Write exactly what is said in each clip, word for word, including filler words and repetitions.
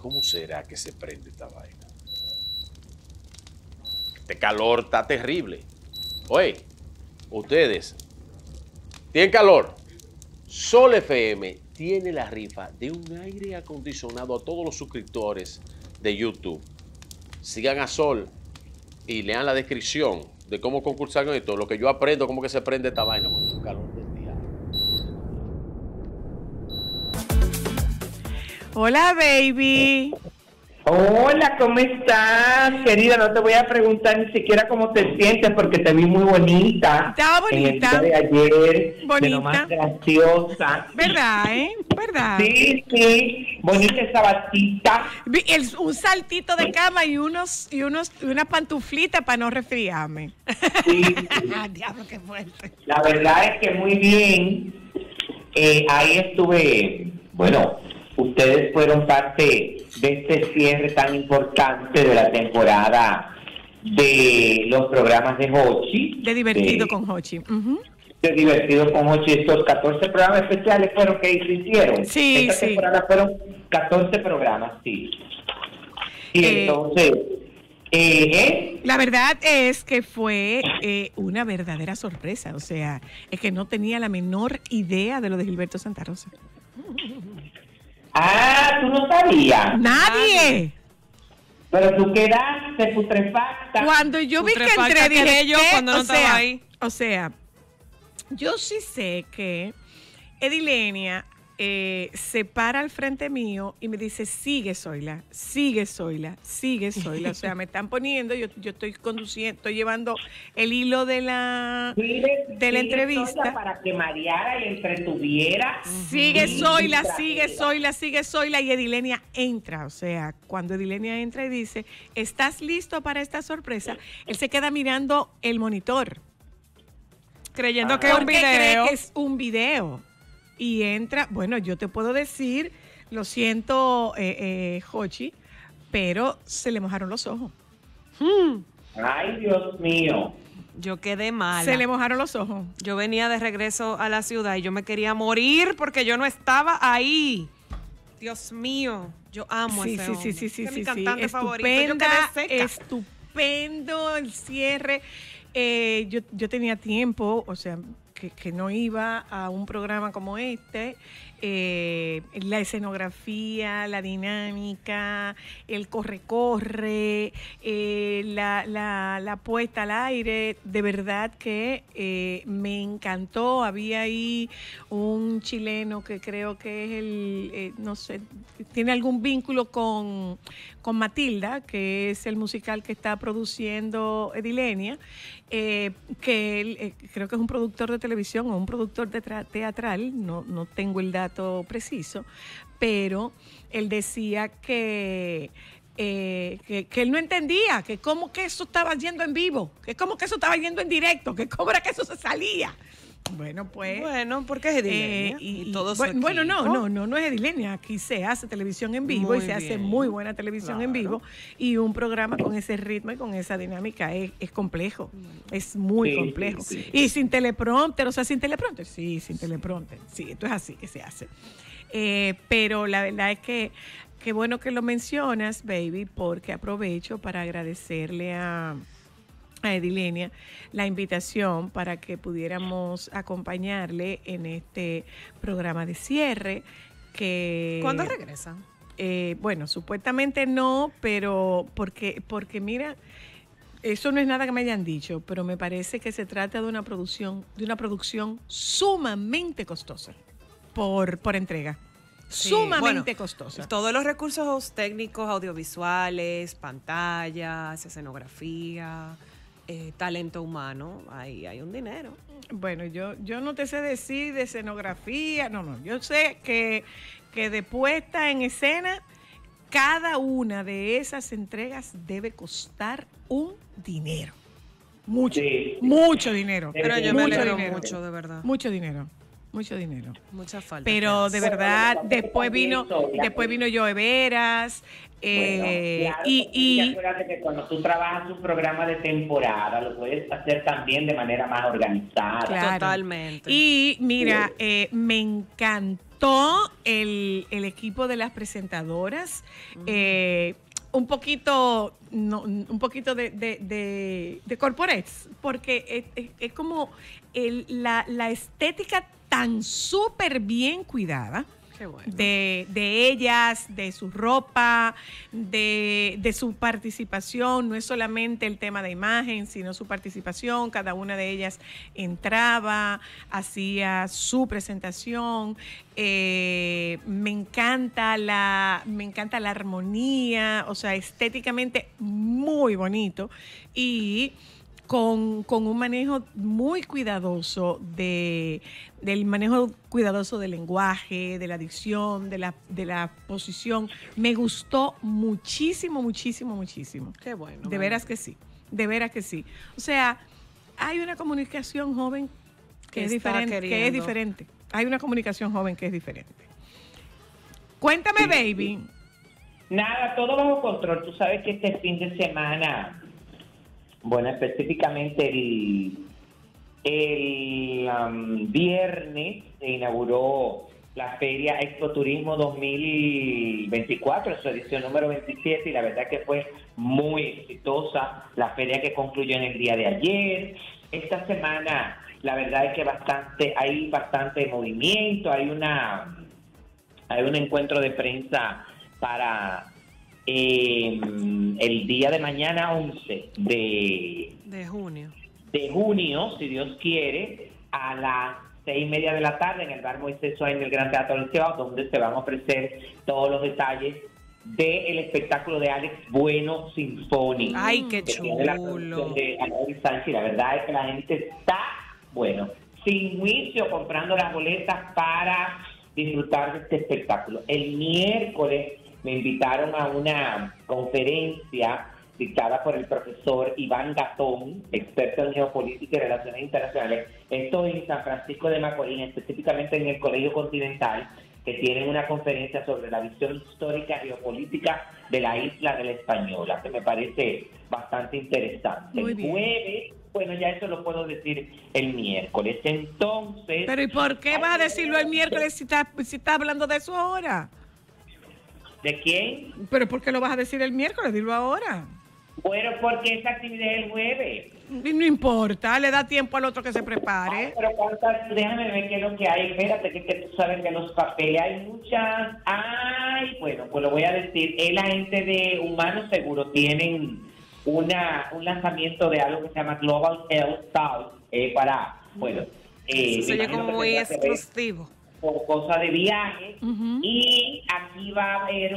¿cómo será que se prende esta vaina? Este calor está terrible. Oye, ustedes, ¿tienen calor? Sol F M tiene la rifa de un aire acondicionado a todos los suscriptores de YouTube. Sigan a Sol y lean la descripción de cómo concursar con esto. Lo que yo aprendo, cómo que se prende esta vaina con un calor del día. Hola, baby. Hola, ¿cómo estás, querida? No te voy a preguntar ni siquiera cómo te sientes porque te vi muy bonita. Estaba bonita. En el día de ayer, bonita. de lo más graciosa. ¿Verdad, eh? ¿Verdad? Sí, sí. Bonita esa batita. Vi el- un saltito de cama y unos y unos y una pantuflita para no resfriarme. Sí, sí. Diablo, qué fuerte. La verdad es que muy bien. Eh, ahí estuve, bueno, ustedes fueron parte de este cierre tan importante de la temporada de los programas de Hochi. De divertido de, con Hochi. Uh-huh. de divertido con Hochi. Estos catorce programas especiales fueron que se hicieron. Sí, Esta sí. temporada fueron catorce programas, sí. Y Eh, entonces, eh, ¿eh? La verdad es que fue eh, una verdadera sorpresa. O sea, es que no tenía la menor idea de lo de Gilberto Santa Rosa. Ah, tú no sabías. ¡Nadie! Pero tú quedaste putrefacta. Cuando yo vi que Putrefacta entré, dije quedé yo ¿qué? cuando no o estaba sea, ahí. O sea, yo sí sé que Edilenia eh, se para al frente mío y me dice, sigue Zoila, sigue Zoila, sigue Zoila. O sea, me están poniendo, yo, yo estoy conduciendo, estoy llevando el hilo de la, Sigue- de la sigue entrevista. Zoila para que mareara y entretuviera. Sigue Y Zoila, distraída. sigue Zoila, sigue Zoila y Edilenia entra. O sea, cuando Edilenia entra y dice, ¿estás listo para esta sorpresa? Él se queda mirando el monitor. Creyendo que es un Porque cree video. que es un video. Y entra, bueno, yo te puedo decir, lo siento, eh, eh, Hochi, pero se le mojaron los ojos. Ay, Dios mío. Yo quedé mala. Se le mojaron los ojos. Yo venía de regreso a la ciudad y yo me quería morir porque yo no estaba ahí. Dios mío, yo amo Sí, ese sí, hombre. sí, sí, sí, Es mi sí, sí. cantante favorito. Yo Estupenda, quedé seca. estupendo el cierre. Eh, yo, yo tenía tiempo, o sea, que, que no iba a un programa como este. Eh, la escenografía, la dinámica, el corre-corre, eh, la, la, la puesta al aire, de verdad que eh, me encantó. Había ahí un chileno que creo que es el, eh, no sé, tiene algún vínculo con, con Matilda, que es el musical que está produciendo Edilenia, eh, que él, eh, creo que es un productor de televisión o un productor de teatral, no, no tengo el dato preciso, pero él decía que, eh, que, que él no entendía, que cómo que eso estaba yendo en vivo, que cómo que eso estaba yendo en directo, que cómo era que eso se salía. Bueno, pues... Bueno, porque es Edilenia. Eh, y, y todo su bueno, bueno, no, equipo. no, no, no es Edilenia. Aquí se hace televisión en vivo Muy y se hace bien. muy buena televisión en Claro. vivo. Y un programa con ese ritmo y con esa dinámica es, es complejo. Es muy Sí, complejo. sí, sí. Y sin teleprompter, o sea, sin teleprompter. Sí, sin teleprompter. Sí, esto es así que se hace. Eh, pero la verdad es que qué bueno que lo mencionas, baby, porque aprovecho para agradecerle a a Edilenia la invitación para que pudiéramos acompañarle en este programa de cierre que ¿Cuándo regresa? eh, bueno, supuestamente no, pero porque porque mira, eso no es nada que me hayan dicho, pero me parece que se trata de una producción de una producción sumamente costosa por por entrega. Sí, Sumamente bueno, costosa. Todos los recursos técnicos, audiovisuales, pantallas, escenografía, eh, talento humano, ahí hay un dinero. Bueno, yo, yo no te sé decir de escenografía, no, no, yo sé que, que de puesta en escena, cada una de esas entregas debe costar un dinero. Mucho, Sí. mucho dinero. Pero yo me mucho alegro dinero. mucho, de verdad. Mucho dinero, mucho dinero. Mucha falta. Pero que de hace. verdad, Bueno, lo que después también vino, soy la después que- vino Joe Veras, eh, Bueno, claro, y, porque y acuérdate que cuando tú trabajas un programa de temporada, lo puedes hacer también de manera más organizada. Claro. Totalmente. Y mira, eh, me encantó gustó el, el equipo de las presentadoras. Uh-huh. eh, un poquito, no, un poquito de, de, de, de corporates, porque es, es, es como el, la, la estética tan súper bien cuidada. Qué bueno. de, de ellas, de su ropa, de, de su participación. No es solamente el tema de imagen, sino su participación. Cada una de ellas entraba, hacía su presentación. Eh, me encanta la, me encanta la armonía, o sea, estéticamente muy bonito. Y Con, con un manejo muy cuidadoso de, del manejo cuidadoso del lenguaje, de la dicción, de la, de la posición. Me gustó muchísimo, muchísimo, muchísimo. Qué bueno. De veras que sí, de veras que sí. O sea, hay una comunicación joven que, que es diferente, que es diferente. Hay una comunicación joven que es diferente. Cuéntame, sí, baby. Nada, todo bajo control. Tú sabes que este fin de semana, bueno, específicamente el, el um, viernes se inauguró la Feria Expo Turismo dos mil veinticuatro, su edición número veintisiete, y la verdad que fue muy exitosa la feria, que concluyó en el día de ayer. Esta semana, la verdad es que bastante hay bastante movimiento, hay una hay un encuentro de prensa para Eh, el día de mañana once de, de junio de junio, si Dios quiere, a las seis y media de la tarde en el Bar Moisés Suárez, en el Gran Teatro del Cibao, donde se van a ofrecer todos los detalles del espectáculo de Alex Bueno Sinfónico. ¡Ay, qué chulo! La, de Sánchez. La verdad es que la gente está, bueno, sin juicio, comprando las boletas para disfrutar de este espectáculo. El miércoles me invitaron a una conferencia dictada por el profesor Iván Gatón, experto en geopolítica y relaciones internacionales. Esto en San Francisco de Macorís, específicamente en el Colegio Continental, que tienen una conferencia sobre la visión histórica y geopolítica de la isla de la Española, que me parece bastante interesante. El jueves, bueno, ya eso lo puedo decir el miércoles. Entonces... Pero ¿y por qué vas a decirlo el miércoles si estás si está hablando de eso ahora? ¿De quién? ¿Pero por qué lo vas a decir el miércoles? Dilo ahora. Bueno, porque esa actividad es el jueves. No importa, le da tiempo al otro que se prepare. Ay, pero cuántas, déjame ver qué es lo que hay. Espérate, que, que tú sabes que los papeles hay muchas. Ay, bueno, pues lo voy a decir. El agente de Humanos Seguro tienen una un lanzamiento de algo que se llama Global Health South eh, para, bueno. Eh, Eso oye como muy exclusivo. Por cosa de viaje, uh-huh. Y aquí va a haber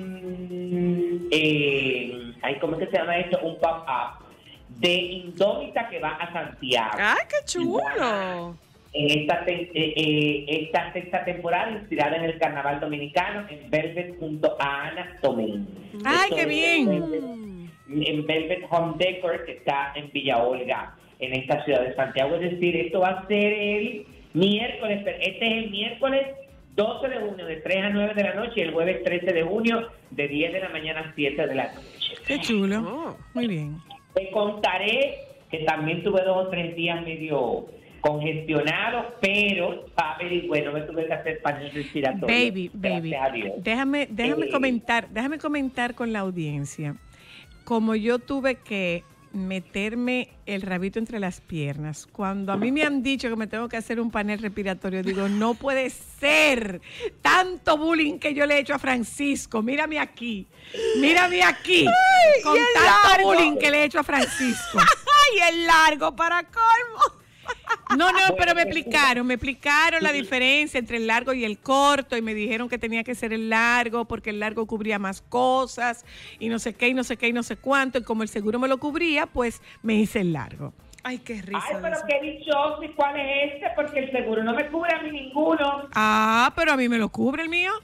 un, eh, ay, ¿cómo es que se llama esto? Un pop-up de Indómita que va a Santiago. ¡Ay, qué chulo! En esta, te, eh, eh, esta sexta temporada, inspirada en el Carnaval Dominicano, en Velvet junto a Ana Tomín. ¡Ay, qué bien! En Velvet, en Velvet Home Decor, que está en Villa Olga, en esta ciudad de Santiago. Es decir, esto va a ser el miércoles, este es el miércoles doce de junio de tres a nueve de la noche y el jueves trece de junio de diez de la mañana a siete de la noche. Qué chulo. Oh, muy bien. Te contaré que también tuve dos o tres días medio congestionados, pero y bueno, me tuve que hacer paños respiratorios. Baby, baby, déjame, déjame eh, comentar, déjame comentar con la audiencia. Como yo tuve que meterme el rabito entre las piernas. Cuando a mí me han dicho que me tengo que hacer un panel respiratorio, digo, no puede ser tanto bullying que yo le he hecho a Francisco. Mírame aquí, mírame aquí, ay, con tanto largo. bullying que le he hecho a Francisco. Y el largo para colmo. No, no, pero me explicaron, me explicaron la diferencia entre el largo y el corto y me dijeron que tenía que ser el largo porque el largo cubría más cosas y no sé qué y no sé qué y no sé cuánto, y como el seguro me lo cubría, pues me hice el largo. Ay, qué risa. Ay, pero qué dichoso, ¿y cuál es este? Porque el seguro no me cubre a mí ninguno. Ah, pero a mí me lo cubre el mío.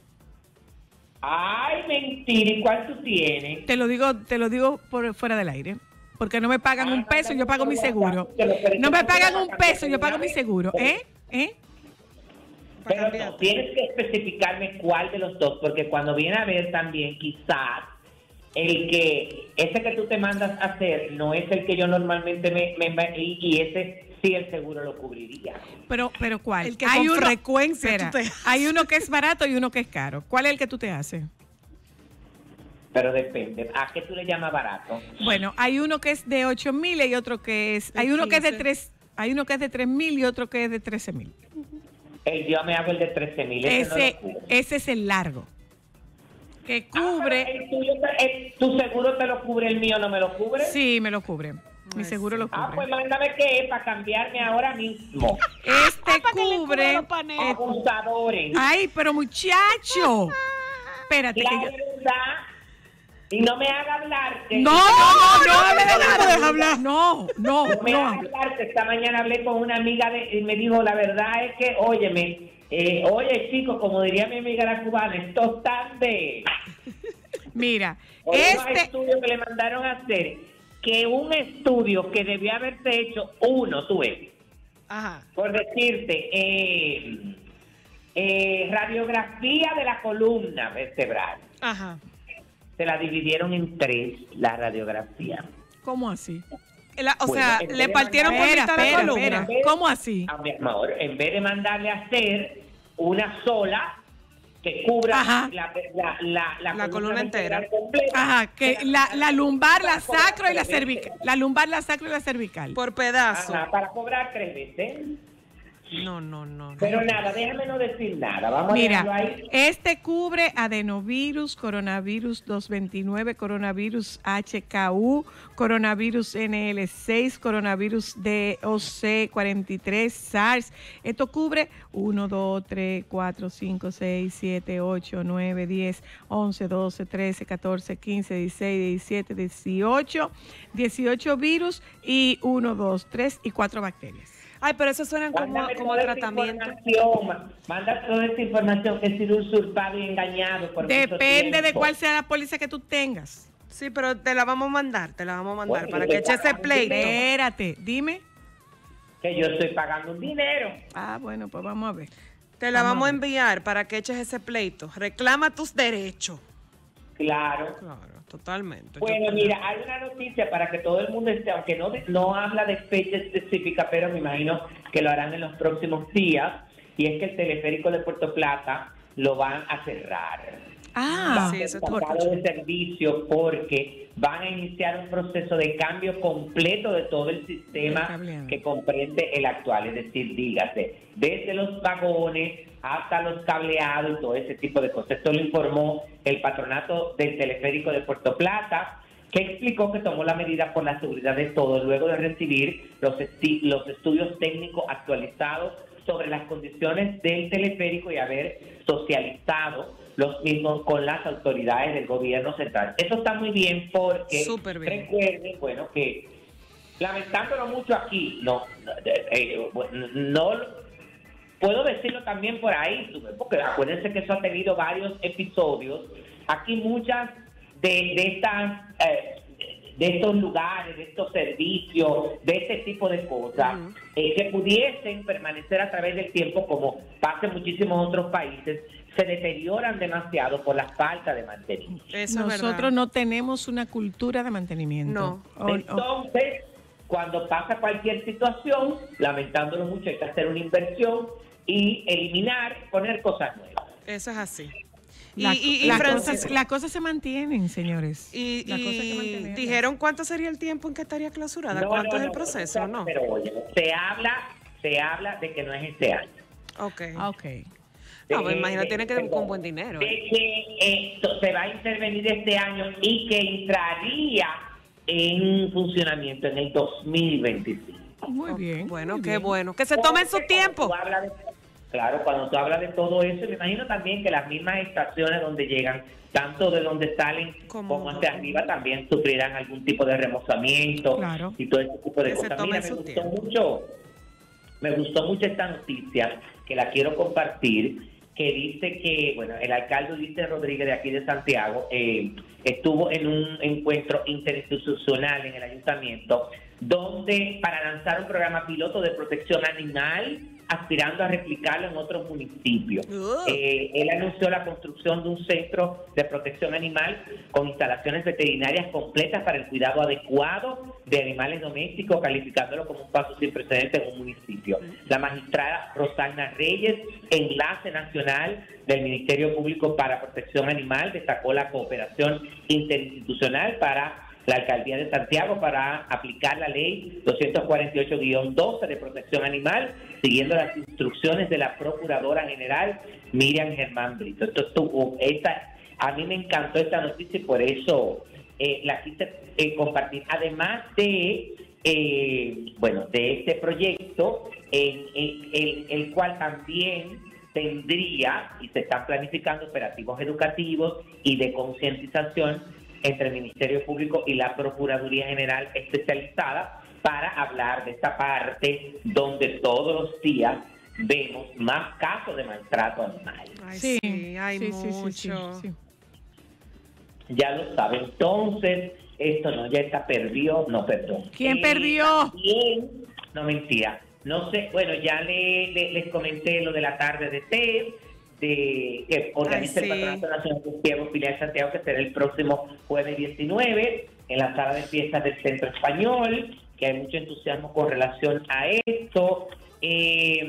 Ay, mentira, ¿y cuál tú tienes? Te lo digo, te lo digo por fuera del aire. Porque no me pagan un peso y yo pago mi seguro. No me pagan un peso y yo pago mi seguro. ¿Eh? ¿Eh? Pero no, tienes que especificarme cuál de los dos, porque cuando viene a ver también quizás el que, ese que tú te mandas a hacer no es el que yo normalmente me, me y, y ese si el seguro lo cubriría. Pero, pero ¿cuál? El que hay con uno, frecuencia espera, tú te hay uno que es barato y uno que es caro. ¿Cuál es el que tú te haces? Pero depende. ¿A qué tú le llamas barato? Bueno, hay uno que es de ocho mil y otro que es, hay uno que es de quince. tres, hay uno que es de tres mil y otro que es de trece mil. El, yo me hago el de trece mil. Ese, no Ese, lo cubre. ese es el largo. Que cubre, Ah, pero el tuyo te- el- ¿Tu seguro te lo cubre? ¿El mío no me lo cubre? sí, me lo cubre. Mi Ay, seguro sí. lo Ah, pues cubre. mándame que es para cambiarme ahora mismo. Este Ah, para que le cubra cubre. los paneles. Abusadores. Ay, pero muchacho. Espérate que La yo. verdad. Y no me haga hablar. que- No, no, no, no, hable de no, nada. no, Deja hablar. No, no, No me no. haga hablar, que esta mañana hablé con una amiga de, y me dijo, la verdad es que, óyeme, eh, oye chicos, como diría mi amiga la cubana, esto tan de... Mira, Por unos este. estudios que le mandaron a hacer, que un estudio que debía haberse hecho uno, tú ves, Ajá. por decirte, eh, eh, radiografía de la columna vertebral, Ajá. se la dividieron en tres, la radiografía. ¿Cómo así? La- o Bueno, sea, en vez le de partieron por Espera, mitad la espera, columna. espera. ¿Cómo así? A mi amor, en vez de mandarle a hacer una sola que cubra Ajá. la, la, la, la, La columna entera. vertebral completa, Ajá, que se la, la lumbar, la para cobrar sacro y la tres veces. cervical. La lumbar, la sacro y la cervical. Por pedazo. Ajá, para cobrar tres veces. No, no, no. no. Pero nada, déjame no decir nada. Vamos Mira, a dejarlo ahí. este cubre adenovirus, coronavirus doscientos veintinueve, coronavirus H K U, coronavirus N L seis, coronavirus D O C cuarenta y tres, SARS. Esto cubre uno, dos, tres, cuatro, cinco, seis, siete, ocho, nueve, diez, once, doce, trece, catorce, quince, dieciséis, diecisiete, dieciocho, dieciocho virus y uno, dos, tres y cuatro bacterias. Ay, pero eso suena como, Mándame como toda esta tratamiento. información, ma- Manda toda esta información que he sido usurpado y engañado por mucho Depende de tiempo. cuál sea la póliza que tú tengas. Sí, pero te la vamos a mandar, te la vamos a mandar Bueno, para yo que te eche ese pago un pleito. dinero. Espérate, dime. Que yo estoy pagando un dinero. Ah, bueno, pues vamos a ver. Te la Vamos a vamos a ver. enviar para que eches ese pleito. Reclama tus derechos. Claro. Claro, totalmente. Bueno, Yo- mira, hay una noticia para que todo el mundo esté, aunque no, no habla de fecha específica, pero me imagino que lo harán en los próximos días, y es que el teleférico de Puerto Plata lo van a cerrar. Ah, Sí, eso es Sacado de servicio porque van a iniciar un proceso de cambio completo de todo el sistema Cableado. que comprende el actual, es decir, dígase, desde los vagones hasta los cableados y todo ese tipo de cosas. Esto lo informó el patronato del teleférico de Puerto Plata, que explicó que tomó la medida por la seguridad de todos luego de recibir los, esti- los estudios técnicos actualizados sobre las condiciones del teleférico y haber socializado los mismos con las autoridades del gobierno central. Eso está muy bien porque Súper bien. recuerden, bueno, que lamentándolo mucho aquí, no, no, eh, eh, bueno, no puedo decirlo también por ahí, porque acuérdense que eso ha tenido varios episodios. Aquí muchas de, de estas eh, de estos lugares, de estos servicios, de este tipo de cosas, Ujú. eh, que pudiesen permanecer a través del tiempo, como pasa en muchísimos otros países, se deterioran demasiado por la falta de mantenimiento. Eso es nosotros verdad. no tenemos una cultura de mantenimiento. No. O- o- Entonces, cuando pasa cualquier situación, lamentándolo mucho, hay que hacer una inversión y eliminar, poner cosas nuevas. Eso es así. Y, la- y, y las Francis- cosas, las cosas se mantienen, señores. y- Las cosas hay que y mantenerlas. dijeron cuánto sería el tiempo en que estaría clausurada. No, ¿Cuánto no, es el no, proceso? no, No. Pero oye, se habla, se habla de que no es este año. Ok. Ah, ok. No, De- pues imagínate, de- tiene que ir perdón, con buen dinero. De ¿eh? que esto se va a intervenir este año y que entraría en funcionamiento en el dos mil veinticinco. Muy Oh, bien. Bueno, muy qué bien. bueno. Que se tomen su Porque tiempo. cuando tú hablas de- claro, cuando tú hablas de todo eso, me imagino también que las mismas estaciones donde llegan, tanto de donde salen Como- como hacia arriba, también sufrirán algún tipo de remozamiento Claro. y todo ese tipo de Que se cosas. tomen Mira, me su gustó tiempo. mucho, me gustó mucho esta noticia que la quiero compartir, que dice que, bueno, el alcalde Ulises Rodríguez de aquí de Santiago eh, estuvo en un encuentro interinstitucional en el ayuntamiento donde para lanzar un programa piloto de protección animal aspirando a replicarlo en otros municipios. Uh. Eh, él anunció la construcción de un centro de protección animal con instalaciones veterinarias completas para el cuidado adecuado de animales domésticos, calificándolo como un paso sin precedentes en un municipio. La magistrada Rosana Reyes, enlace nacional del Ministerio Público para Protección Animal, destacó la cooperación interinstitucional para la Alcaldía de Santiago para aplicar la ley doscientos cuarenta y ocho guión doce de protección animal, siguiendo las instrucciones de la Procuradora General Miriam Germán Brito. Esto estuvo, esta, a mí me encantó esta noticia y por eso eh, la quise eh, compartir. Además de, eh, bueno, de este proyecto, en, en, el, el cual también tendría, y se están planificando operativos educativos y de concientización entre el Ministerio Público y la Procuraduría General especializada para hablar de esta parte donde todos los días vemos más casos de maltrato animal. Ay, Sí, sí, hay sí, sí, mucho. sí, sí, sí. Ya lo saben. Entonces, esto no, ya está perdió, no, perdón. ¿Quién Eh, perdió? también, no, mentira. No sé, bueno, ya le, le- les comenté lo de la tarde de té, de, que organiza Ay, sí. el Patronato Nacional de Santiago, filial Santiago, que será el próximo jueves diecinueve, en la sala de fiestas del Centro Español, que hay mucho entusiasmo con relación a esto. Eh,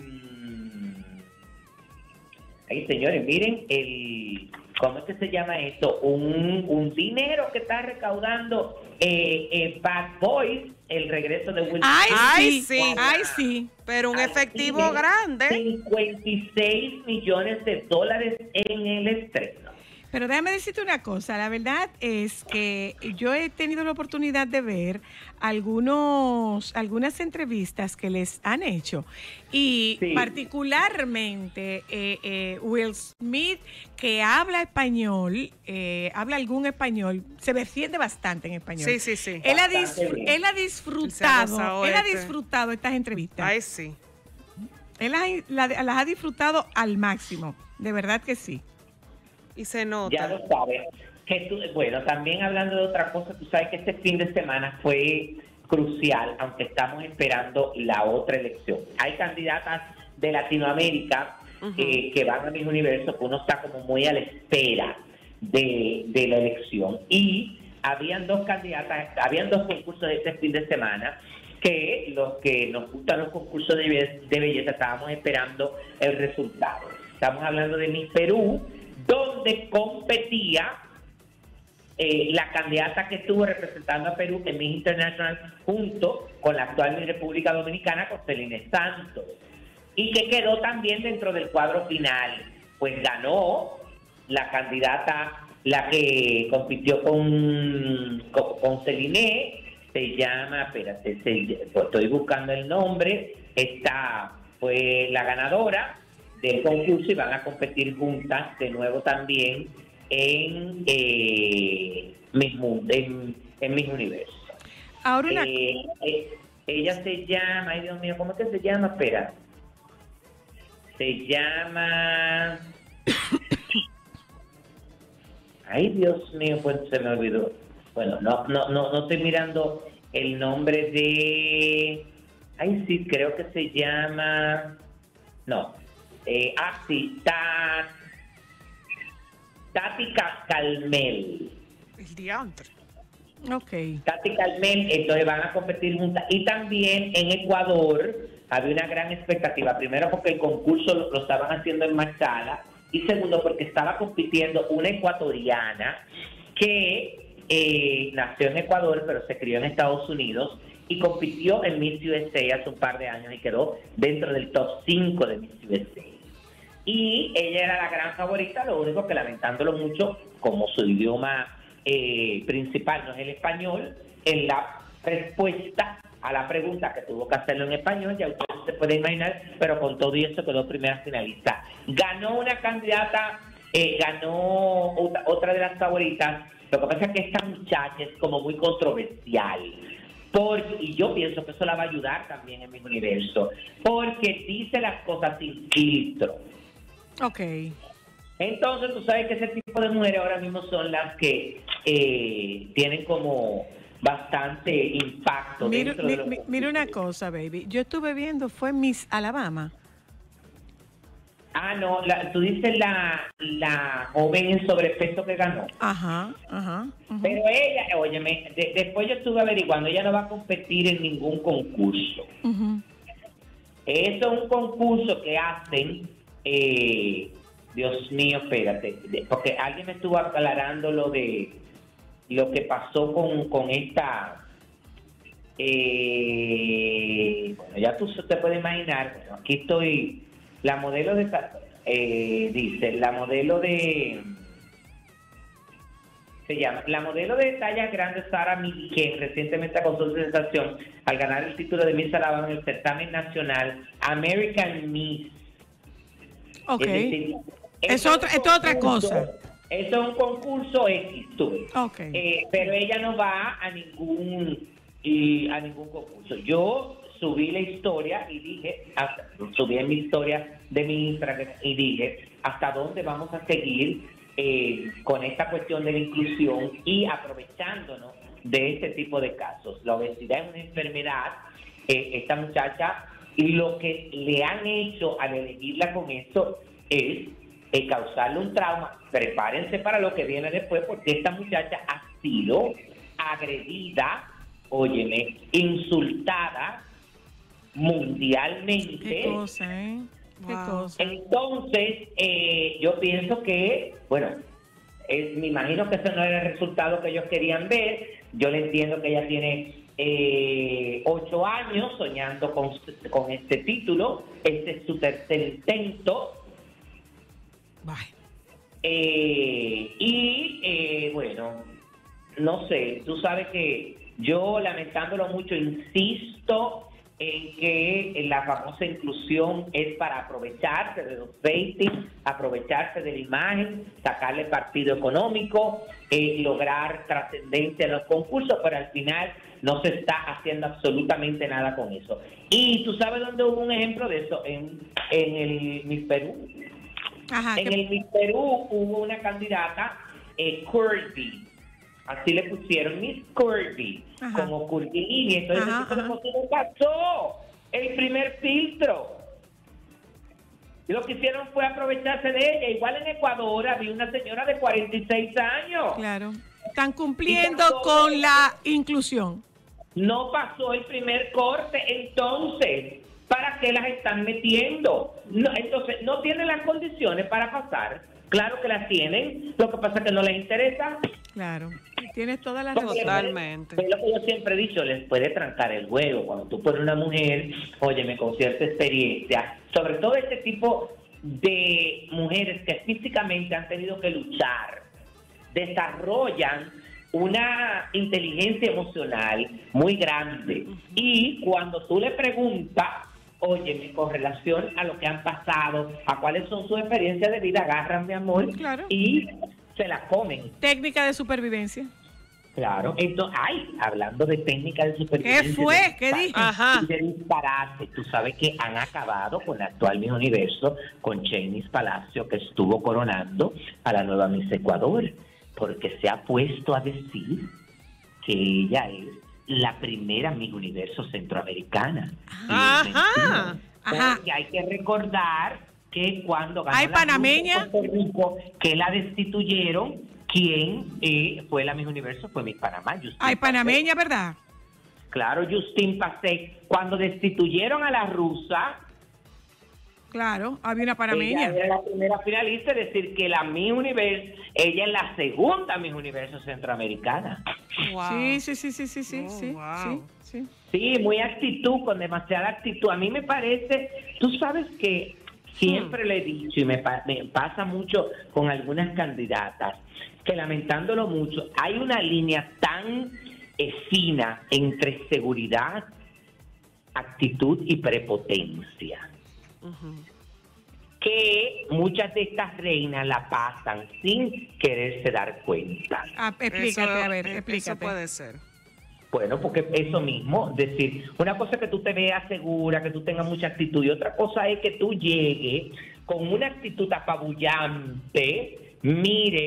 Ay, señores, miren, el, ¿cómo es que se llama esto? Un, un dinero que está recaudando eh, eh, Bad Boys, el regreso de Will Ay, Ay, sí, sí. ay, sí. Pero un Así efectivo de grande. cincuenta y seis millones de dólares en el estreno. Pero déjame decirte una cosa, la verdad es que yo he tenido la oportunidad de ver algunos, algunas entrevistas que les han hecho y Sí. particularmente eh, eh, Will Smith, que habla español, eh, habla algún español, se defiende bastante en español. Sí, sí, sí. Él ha, Bastante dis- bien. él ha Él se ha disfrutado, gozado él ha este. disfrutado estas entrevistas. Ay, sí. Él las, la- las ha disfrutado al máximo, de verdad que sí. Y se Ya nota. lo sabes. Que tú- bueno, también hablando de otra cosa, tú sabes que este fin de semana fue crucial, aunque estamos esperando la otra elección. Hay candidatas de Latinoamérica Ujú. eh, que van a Miss Universo, que uno está como muy a la espera de, de la elección. Y habían dos candidatas, habían dos concursos de este fin de semana que los que nos gustan los concursos de, be- de belleza estábamos esperando el resultado. Estamos hablando de Miss Perú, donde competía eh, la candidata que estuvo representando a Perú en Miss International junto con la actual Miss República Dominicana, con Celine Santos, y que quedó también dentro del cuadro final. Pues ganó la candidata, la que compitió con, con, con Celine, se llama, espérate, se- estoy buscando el nombre, esta fue la ganadora del concurso y van a competir juntas de nuevo también en eh, Miss Mu- en, en Miss Universo. Ahora una... Eh, eh, ella se llama, ay Dios mío, ¿cómo es que se llama? Espera. Se llama... Ay Dios mío, pues se me olvidó. Bueno, no, no, no, no estoy mirando el nombre de... Ay sí, creo que se llama... No. Eh, ah, sí, Ta- Tati Ca- Calmel. El diantre. Ok. Tati Calmel, entonces van a competir juntas. Y también en Ecuador había una gran expectativa. Primero porque el concurso lo, lo estaban haciendo en Machala. Y segundo porque estaba compitiendo una ecuatoriana que eh, nació en Ecuador pero se crió en Estados Unidos y compitió en Miss U S A hace un par de años y quedó dentro del top cinco de Miss U S A. Y ella era la gran favorita, lo único que lamentándolo mucho, como su idioma eh, principal no es el español, en la respuesta a la pregunta que tuvo que hacerlo en español, ya ustedes se pueden imaginar, pero con todo y eso quedó primera finalista. Ganó una candidata, eh, ganó otra, otra de las favoritas. Lo que pasa es que esta muchacha es como muy controversial. Porque, y yo pienso que eso la va a ayudar también en mi universo, porque dice las cosas sin filtro. Ok. Entonces tú sabes que ese tipo de mujeres ahora mismo son las que eh, tienen como bastante impacto. Mira, dentro de mi- los mi- mira una cosa, baby. Yo estuve viendo, fue Miss Alabama. Ah, no, la, tú dices la, la joven en sobrepeso que ganó. Ajá, ajá. Ujú. Pero ella, óyeme, de- después yo estuve averiguando, ella no va a competir en ningún concurso. Ujú. Eso es un concurso que hacen, eh, Dios mío, espérate, de- porque alguien me estuvo aclarando lo de lo que pasó con, con esta, eh, bueno, ya tú te puedes imaginar, bueno, aquí estoy, la modelo de, eh, dice, la modelo de, se llama, la modelo de talla grande Sara Milliken recientemente acusó su sensación al ganar el título de Miss Alabama en el certamen nacional American Miss. Ok. Es decir, Es esto otra- un esto es otra concurso- cosa. Esto es un concurso X, tú ves. Ok. Eh, pero ella no va a ningún y a ningún concurso. Yo subí la historia y dije, hasta- subí en mi historia de mi Instagram y dije, ¿hasta dónde vamos a seguir eh, con esta cuestión de la inclusión y aprovechándonos de este tipo de casos? La obesidad es una enfermedad. Eh, esta muchacha, y lo que le han hecho al elegirla con esto es eh, causarle un trauma. Prepárense para lo que viene después, porque esta muchacha ha sido agredida, óyeme, insultada mundialmente. Qué cosa, ¿eh? Qué Wow. cosa. Entonces, eh, yo pienso que, bueno, es, me imagino que ese no era el resultado que ellos querían ver. Yo le entiendo que ella tiene eh, ocho años soñando con, con este título. Este es su tercer intento. Bye. Eh, y eh, bueno, no sé, tú sabes que yo, lamentándolo mucho, insisto en que la famosa inclusión es para aprovecharse de los ratings, aprovecharse de la imagen, sacarle partido económico, eh, lograr trascendencia en los concursos, pero al final no se está haciendo absolutamente nada con eso. Y tú sabes dónde hubo un ejemplo de eso, en, en el Miss Perú. Ajá. En qué- el Miss Perú hubo una candidata, eh, Curvy, así le pusieron Miss Curvy, Ajá. como curvilínea. Entonces Ajá, ese tipo de ajá. cosas no pasó el primer filtro. Y lo que hicieron fue aprovecharse de ella. Igual en Ecuador había una señora de cuarenta y seis años. Claro. Están cumpliendo Y tampoco- con la inclusión. No pasó el primer corte, entonces, ¿para qué las están metiendo? No, entonces, ¿no tienen las condiciones para pasar? Claro que las tienen, lo que pasa es que no les interesa. Claro. Tienes toda la Porque razón. Totalmente. Es lo que yo siempre he dicho, les puede trancar el juego. Cuando tú pones una mujer, óyeme, con cierta experiencia, sobre todo este tipo de mujeres que físicamente han tenido que luchar, desarrollan una inteligencia emocional muy grande. Y cuando tú le preguntas, óyeme, con relación a lo que han pasado, a cuáles son sus experiencias de vida, agarran, mi amor, Claro. y se la comen. Técnica de supervivencia. Claro, entonces, ay, hablando de técnica de supervivencia. ¿Qué fue? de ¿Qué disparate, dije? Ajá. y de disparate, tú sabes que han acabado con la actual Miss Universo, con Chenis Palacio, que estuvo coronando a la nueva Miss Ecuador, porque se ha puesto a decir que ella es la primera Miss Universo centroamericana. Ajá. Y es mentira, Ajá. Porque hay que recordar que cuando ganó ¿Hay la panameña? Miss Puerto Rico, que la destituyeron, quien eh, fue la Miss Universo fue Miss Panamá. Justin Hay Pasek. panameña, ¿verdad? Claro, Justin Pasek. Cuando destituyeron a la rusa, Claro, había una panameña. ella era la primera finalista, es decir, que la Miss Universo, ella es la segunda Miss Universo centroamericana. Wow. Sí, sí, sí, sí, sí, sí, Oh, sí, wow. sí, sí. Sí, muy actitud, con demasiada actitud. A mí me parece, tú sabes que siempre le he dicho, y me, pa- me pasa mucho con algunas candidatas, que lamentándolo mucho, hay una línea tan eh, fina entre seguridad, actitud y prepotencia, Ujú. que muchas de estas reinas la pasan sin quererse dar cuenta. Ah, explícate, Eso- a ver, Eso explícate. puede ser. Bueno, porque eso mismo, decir, una cosa es que tú te veas segura, que tú tengas mucha actitud, y otra cosa es que tú llegues con una actitud apabullante, mires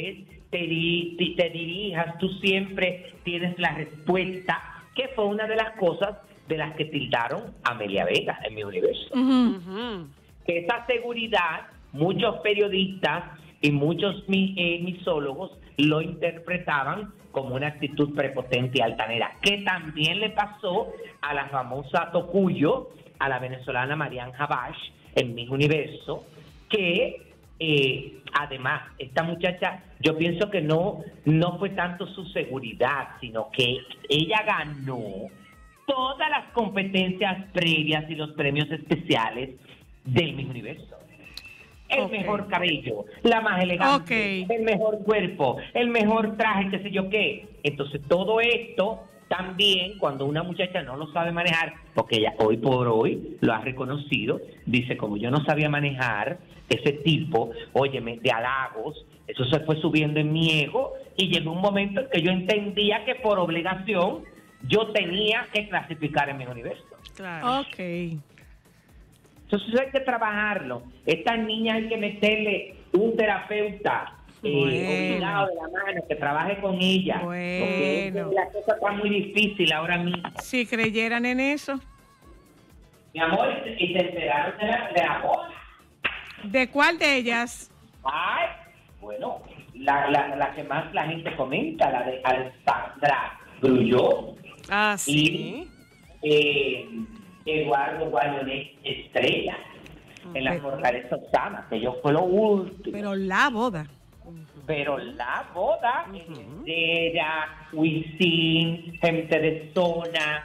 te, di- te dirijas, tú siempre tienes la respuesta, que fue una de las cosas de las que tildaron a Amelia Vega en Mi Universo. Ujú. Ujú. Que esa seguridad, muchos periodistas y muchos mi- eh, misólogos lo interpretaban como una actitud prepotente y altanera, que también le pasó a la famosa Tocuyo, a la venezolana Marian Habash en Mi Universo, que eh, además esta muchacha, yo pienso que no, no fue tanto su seguridad, sino que ella ganó todas las competencias previas y los premios especiales del Miss Universo. El Ok. mejor cabello, la más elegante, Ok. el mejor cuerpo, el mejor traje, qué sé yo qué. Entonces todo esto también, cuando una muchacha no lo sabe manejar, porque ella hoy por hoy lo ha reconocido, dice, como yo no sabía manejar ese tipo, óyeme, de halagos, eso se fue subiendo en mi ego y llegó un momento en que yo entendía que por obligación yo tenía que clasificar en mi universo. Claro. Ok. Entonces hay que trabajarlo. Estas niñas hay que meterle un terapeuta eh, Bueno. obligado de la mano que trabaje con ella. Porque Bueno. la cosa está muy difícil ahora mismo. Si creyeran en eso. Mi amor, y se enteraron de la, de la boda. ¿De cuál de ellas? Ay, bueno, la, la, la que más la gente comenta, la de Alexandra Grullón Ah, sí. y eh, Eduardo Guayonet Estrella en la Fortaleza Osama, que yo fue lo último. Pero la boda. Pero la boda, ella, Wisin, gente de zona,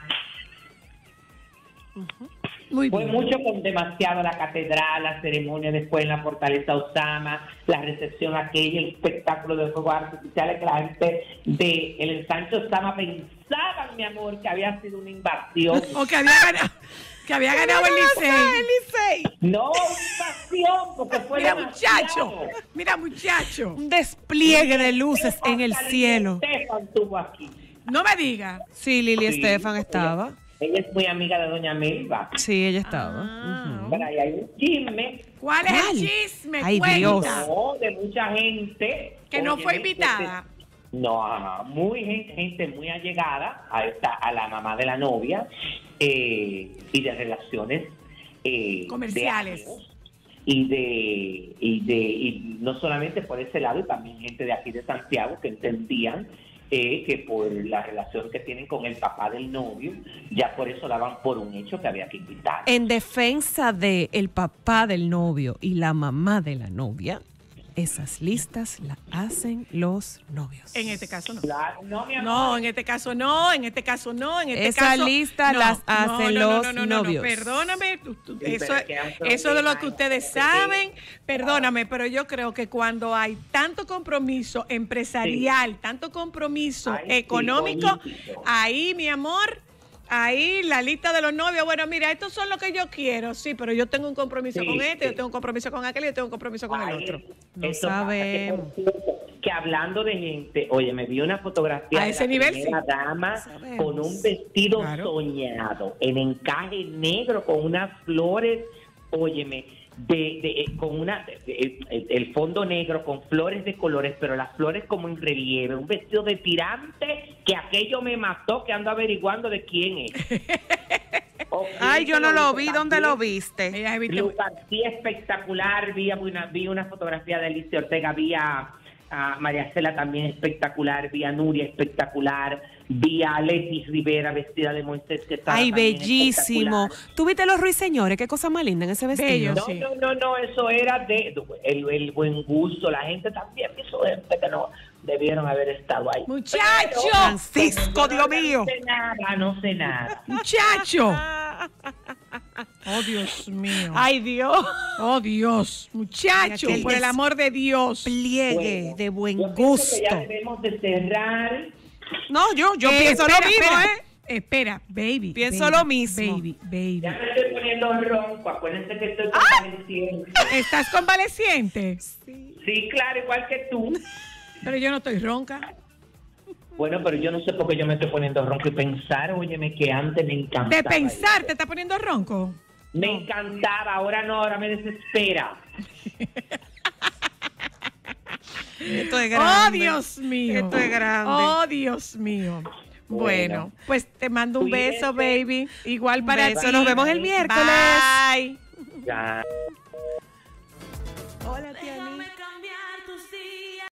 Muy fue bien. mucho con demasiado la catedral, la ceremonia después en la Fortaleza Osama, la recepción aquella, el espectáculo de fuegos artificiales que la gente de el ensanche Osama pensaban, mi amor, que había sido una invasión. O que había ganado, que había ganado el Licey. No, una invasión, porque fue Mira, demasiado. muchacho. Mira, muchacho. Un despliegue de luces en el Hasta cielo. Lili Estefan estuvo aquí. No me diga. Sí, Lili Sí, Estefan ella- estaba. Ella es muy amiga de doña Melba. Sí, ella estaba. Ah. Pero ahí hay un chisme, ¿Cuál es ¿Cuál? el chisme? Ay, Cuenta. Dios. no, de mucha gente. Que no Oye, fue que invitada. se- No, ajá, muy gente, gente muy allegada a esta, a la mamá de la novia eh, y de relaciones eh, Comerciales. de años, y de y de y no solamente por ese lado, y también gente de aquí de Santiago que entendían eh, que por la relación que tienen con el papá del novio, ya por eso daban por un hecho que había que invitar. En defensa de el papá del novio y la mamá de la novia, esas listas las hacen los novios. En este caso no. Claro, no, mi amor. No, en este caso no, en este caso no, en este Esa caso... lista no, las no, hacen no, no, los no, no, no, novios. Perdóname, tú- tú- Sí, eso, pero es que hay un eso de lo que problema, ustedes porque- saben, perdóname, pero yo creo que cuando hay tanto compromiso empresarial, tanto compromiso Ay, sí, económico, político. ahí, mi amor... Ahí la lista de los novios, bueno, mira, estos son los que yo quiero, sí, pero yo tengo un compromiso Sí, con este, sí. yo tengo un compromiso con aquel, yo tengo un compromiso con el Ay, otro. No eso pasa, que, sabemos. por cierto, que hablando de gente, oye, me vi una fotografía A de ese la nivel, primera sí. dama Sabemos. con un vestido Claro. soñado, en encaje negro, con unas flores, óyeme, de, de, eh, con una de- de- el, el fondo negro con flores de colores, pero las flores como en relieve, un vestido de tirante que aquello me mató, que ando averiguando de quién es. O Ay, quién yo no se lo hizo vi. también. ¿Dónde lo viste? Ella es viste- Lu García espectacular, vi una, vi una fotografía de Alicia Ortega, vi a, a María Cela también espectacular, vi a Nuria espectacular, vi a Leti Rivera vestida de Moisés que estaba Ay, también bellísimo. espectacular. ¿Tú viste los ruiseñores? Qué cosa más linda en ese vestido. Bello. No, Sí. no, no, no, eso era de el, el buen gusto, la gente también hizo gente que no debieron haber estado ahí. ¡Muchacho! Pero- Francisco, Dios mío. No sé nada, no sé nada. ¡Muchacho! Oh, Dios mío. Ay, Dios. Oh, Dios. Muchacho, Aquel por el des- amor de Dios. Pliegue Bueno, de buen yo pienso gusto. que ya debemos de cerrar. No, yo, yo Eh, pienso espera, lo mismo, espera, ¿eh? Espera, baby. Pienso baby, lo mismo. Baby, baby. Ya me estoy poniendo ronco, acuérdense que estoy ¡Ah! convaleciente. ¿Estás convaleciente? Sí, claro, igual que tú. Pero yo no estoy ronca. Bueno, pero yo no sé por qué yo me estoy poniendo ronco y pensar, óyeme, que antes me encantaba. De pensar, eso. ¿te está poniendo ronco? Me encantaba, ahora no, ahora me desespera. Esto es Oh, grande. Dios mío. Esto es grande. Oh, Dios mío. Bueno, Bueno. pues te mando un beso, Cuídense. baby. Igual para Beso, ti. nos vemos el miércoles. Bye. Ya. Hola, Tianita.